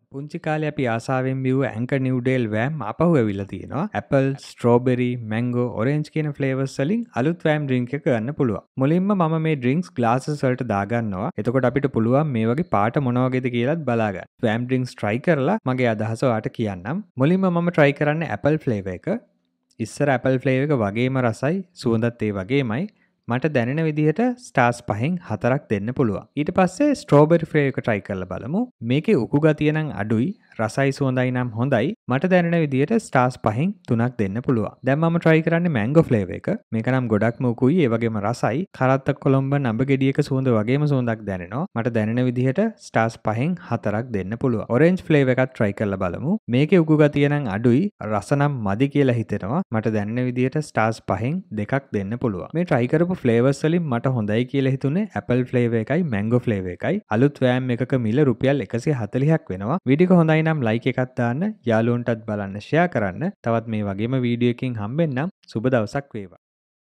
පුංචි කාලේ අපි ආසාවෙන් බිව්ව ඇන්කර් නිව්ඩේල් වෑම් ආපහු ඇවිල්ලා තියෙනවා. ඇපල්, ස්ට්‍රෝබෙරි, මැංගෝ, ඔරෙන්ජ් කියන ෆ්ලේවර්ස් වලින් අලුත් වෑම් ඩ්‍රින්ක් එක ගන්න පුළුවන්. මුලින්ම මම මේ ඩ්‍රින්ක්ස් ග්ලාසස් වලට දාගන්නවා. එතකොට අපිට පුළුවන් මේ වගේ පාට මොන වගේද කියලාත් බලාගන්න. වෑම් ඩ්‍රින්ක්ස් try කරලා මගේ අදහස ඔයාලට කියන්නම්. මුලින්ම මම try කරන්නේ ඇපල් ෆ්ලේවර් එක. ඉස්සර ඇපල් ෆ්ලේවර් එක වගේම රසයි, සුවඳත් ඒ වගේමයි. මට දැනෙන විදිහට ස්ටාර්ස් 5න් 4ක් දෙන්න පුළුවන්. ඊට පස්සේ ස්ට්‍රෝබෙරි ෆ්ලේවර් එක try කරලා බලමු. මේකේ උකු ගතිය නම් අඩුයි, රසයි සුවඳයි නම් හොඳයි. මට දැනෙන විදිහට ස්ටාර්ස් 5න් 3ක් දෙන්න පුළුවන්. දැන් මම try කරන්නේ මැංගෝ ෆ්ලේවර් එක. මේක නම් ගොඩක්ම උකුයි, ඒ වගේම රසයි. කරත්ත කොළඹ නඹ ගෙඩියක සුවඳ වගේම සුවඳක් දැනෙනවා. මට දැනෙන විදිහට ස්ටාර්ස් 5න් 4ක් දෙන්න පුළුවන්. ඔරෙන්ජ් ෆ්ලේවර් එකත් try කරලා බලමු. මේකේ උකු ගතිය නම් අඩුයි, රස නම් මදි කියලා හිතෙනවා. මට දැනෙන විදිහට ස්ටාර්ස් 5න් 2ක් දෙන්න පුළුවන්. මේ try කරපු ෆ්ලේවර්ස් වලින් මට හොඳයි කියලා හිතුනේ ඇපල් ෆ්ලේවර් එකයි මැංගෝ ෆ්ලේවර් එකයි. අලුත් වෑම් එකක මිල රුපියල් 140ක් වෙනවා. වීඩියෝ එක හොඳයි නම් ලයික් එකක් දාන්න, යාළුවන්ටත් බලන්න ෂෙයා කරන්න. තවත් මේ වගේම වීඩියෝ එකකින් හම්බෙන්නම්. සුබ දවසක් වේවා.